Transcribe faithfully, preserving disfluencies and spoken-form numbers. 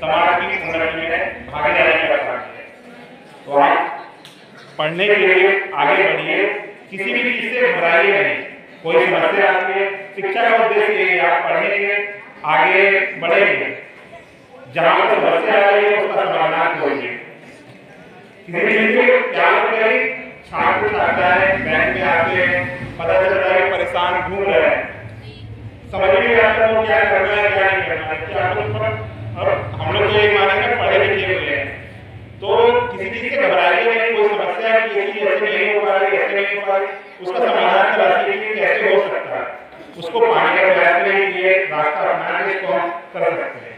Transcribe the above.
समाज की उन्नति में भागीदारी कर पाएंगे। तो आप पढ़ने के लिए आगे बढ़िए, किसी भी चीज से घबराइए नहीं। कोई समस्या आती है, शिक्षा का उद्देश्य ये है आप पढ़ेंगे, आगे बढ़ेंगे, जहां पर समस्या आ रही है उसका समाधान खोजिए। किसी चीज के क्या करें, छात्र छात्रा है बैंक में आके पता चलता है परेशान घूम रहे हैं, समझ नहीं आता वो क्या करना है क्या नहीं करना है। क्या अब हम लोग तो एक मानेंगे पढ़े लिखे हुए हैं, तो किसी चीज से घबराइए नहीं। कोई समस्या है कि ये चीज ऐसे नहीं हो पा रही, ऐसे नहीं हो पा रही, उसका समाधान तलाशिए कि कैसे हो सकता है, उसको पाने का प्रयास करिए, रास्ता अपना के इसको हम कर सकते हैं।